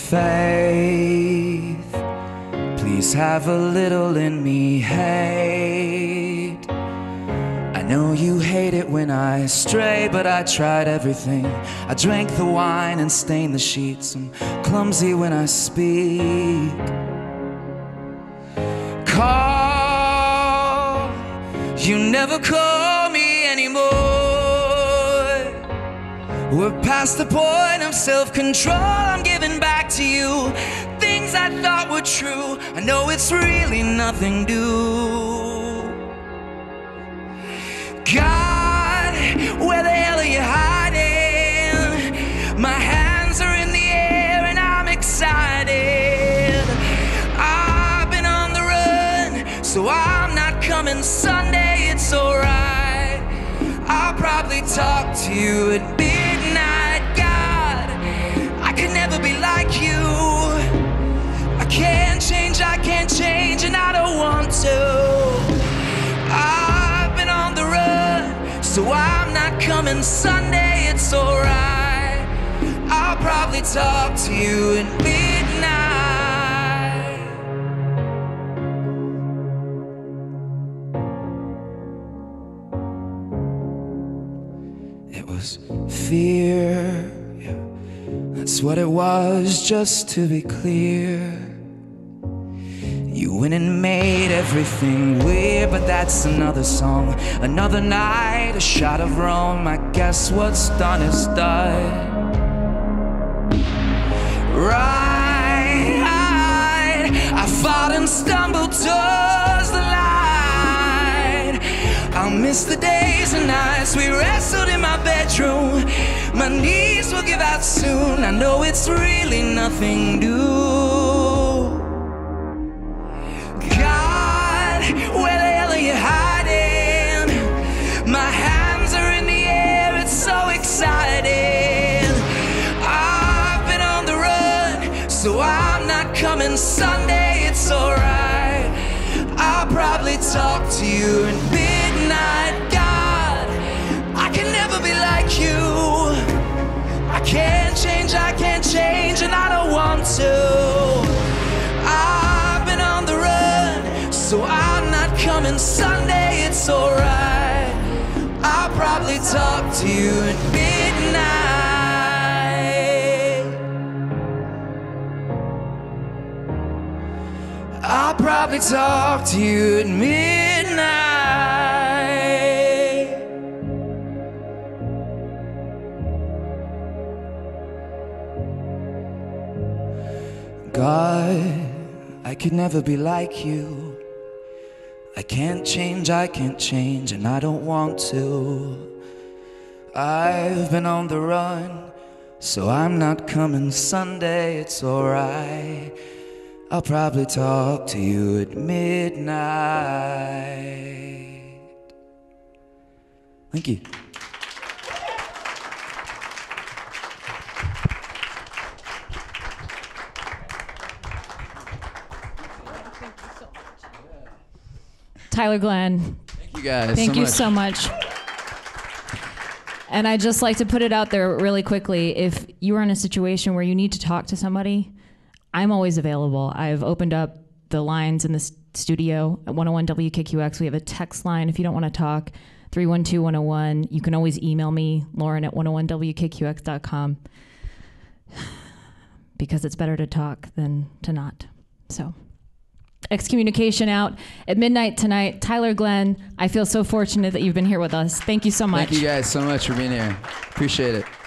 faith, please have a little in me hate. I know you hate it when I stray, but I tried everything. I drank the wine and stained the sheets. I'm clumsy when I speak. Call, you never call me anymore. We're past the point of self-control. I'm giving back to you things I thought were true. I know it's really nothing new. God, where the hell are you hiding? My hands are in the air and I'm excited. I've been on the run, so I'm not coming Sunday, it's alright. I'll probably talk to you at midnight. God, I could never be like you. I can't change, and I don't want to. I've been on the run, so I'm not coming Sunday, it's alright. I'll probably talk to you at midnight. It was fear, yeah, that's what it was, just to be clear. You went and made everything weird, but that's another song, another night, a shot of rum. I guess what's done is done. Right, I fought and stumbled towards the light. I'll miss the days and nights we wrestled in my bedroom. My knees will give out soon. I know it's really nothing new. Where the hell are you hiding? My hands are in the air, it's so exciting. I've been on the run, so I'm not coming Sunday, it's alright. I'll probably talk to you at midnight. God, I can never be like you. I can't change, and I don't want to. I've been on the run, so I'm not coming Sunday, it's alright. I'll probably talk to you at midnight. I'll probably talk to you at midnight. God, I could never be like you. I can't change, and I don't want to. I've been on the run, so I'm not coming Sunday, it's alright. I'll probably talk to you at midnight. Thank you. Tyler Glenn. Thank you guys. Thank you so much. And I'd just like to put it out there really quickly. If you are in a situation where you need to talk to somebody, I'm always available. I've opened up the lines in the studio at 101 WKQX. We have a text line if you don't want to talk, 312-101. You can always email me, Lauren at 101WKQX.com, because it's better to talk than to not. So. Excommunication out at midnight tonight. Tyler Glenn, I feel so fortunate that you've been here with us. Thank you so much. Thank you guys so much for being here. Appreciate it.